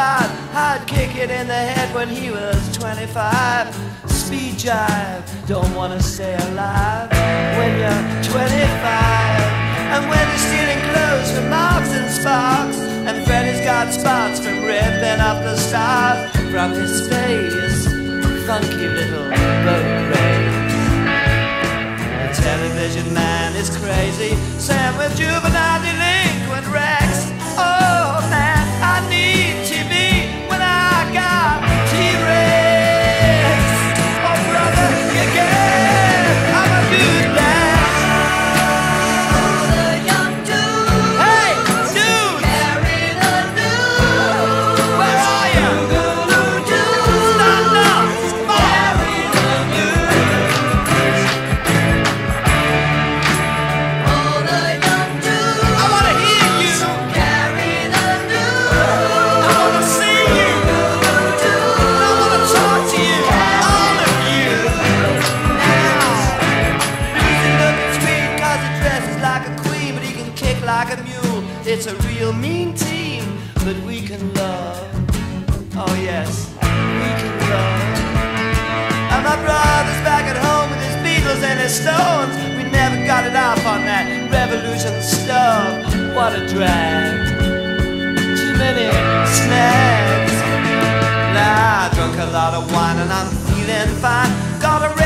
thought I'd kick it in the head when he was 25. Speed jive, don't wanna stay alive when you're 25. And when you're stealing clothes from Marks and Sparks, and Freddy's got spots from ripping up the stars from his face, funky little boat race. The television man is crazy, Sam with juvenile delinquent Rex. Oh man, I need TV when I got T-Rex. Oh brother, you get, I'm a good lad. Oh, the young dude. Hey, dude, Carry the news. where are you? Stand up, come on. Carry the news. Oh, the young dude. I wanna hear you, Carry the news. I wanna see you, I wanna talk to you, all of you. Now, he's looking sweet 'cause he dresses like a queen, but he can kick like a mule. It's a real mean team, but we can love. Oh yes, we can love. And my brother's back at home with his Beatles and his Stones. We never got it off on that revolution stuff. What a drag. Too many snacks. Nah, I drunk a lot of wine and I'm feeling fine. Got a